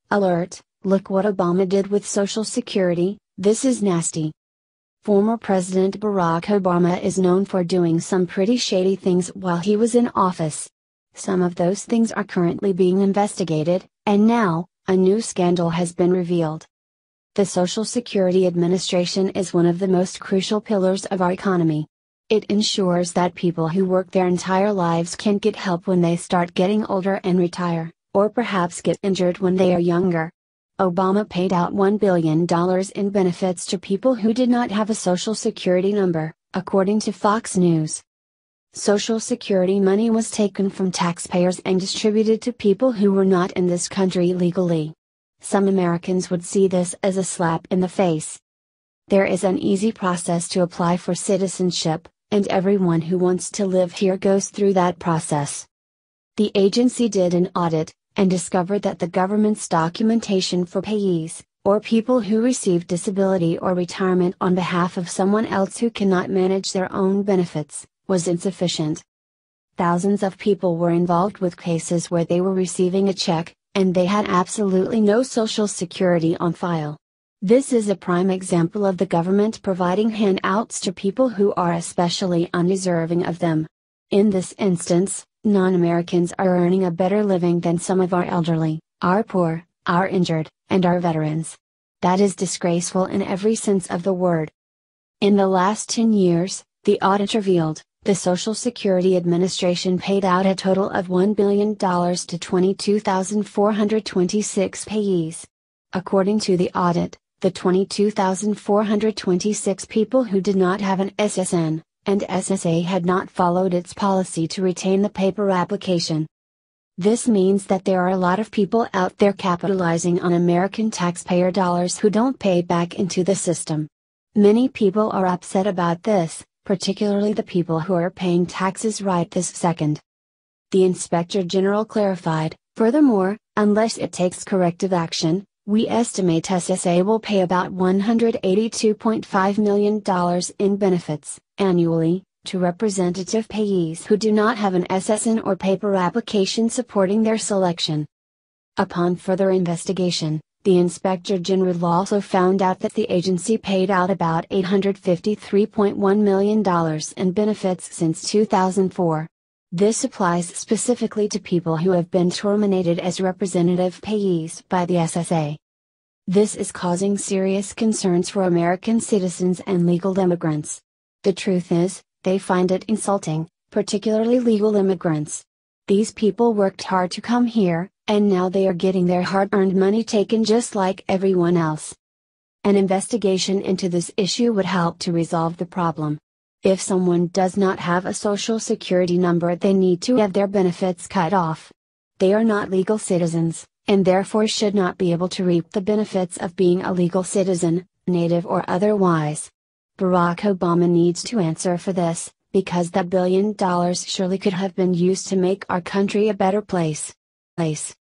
Alert, look what Obama did with Social Security, this is nasty. Former President Barack Obama is known for doing some pretty shady things while he was in office. Some of those things are currently being investigated, and now, a new scandal has been revealed. The Social Security Administration is one of the most crucial pillars of our economy. It ensures that people who work their entire lives can get help when they start getting older and retire, or perhaps get injured when they are younger. Obama paid out $1 billion in benefits to people who did not have a Social Security number, according to Fox News. Social Security money was taken from taxpayers and distributed to people who were not in this country legally. Some Americans would see this as a slap in the face. There is an easy process to apply for citizenship, and everyone who wants to live here goes through that process. The agency did an audit, and discovered that the government's documentation for payees, or people who receive disability or retirement on behalf of someone else who cannot manage their own benefits, was insufficient. Thousands of people were involved with cases where they were receiving a check, and they had absolutely no Social Security on file. This is a prime example of the government providing handouts to people who are especially undeserving of them. In this instance, non-Americans are earning a better living than some of our elderly, our poor, our injured, and our veterans. That is disgraceful in every sense of the word. In the last 10 years, the audit revealed, the Social Security Administration paid out a total of $1 billion to 22,426 payees. According to the audit, the 22,426 people who did not have an SSN, and SSA had not followed its policy to retain the paper application. This means that there are a lot of people out there capitalizing on American taxpayer dollars who don't pay back into the system. Many people are upset about this, particularly the people who are paying taxes right this second. The Inspector General clarified, furthermore, unless it takes corrective action, we estimate SSA will pay about $182.5 million in benefits, annually, to representative payees who do not have an SSN or paper application supporting their selection. Upon further investigation, the Inspector General also found out that the agency paid out about $853.1 million in benefits since 2004. This applies specifically to people who have been terminated as representative payees by the SSA. This is causing serious concerns for American citizens and legal immigrants. The truth is, they find it insulting, particularly legal immigrants. These people worked hard to come here, and now they are getting their hard-earned money taken just like everyone else. An investigation into this issue would help to resolve the problem. If someone does not have a Social Security number, they need to have their benefits cut off. They are not legal citizens, and therefore should not be able to reap the benefits of being a legal citizen, native or otherwise. Barack Obama needs to answer for this, because that $1 billion surely could have been used to make our country a better place.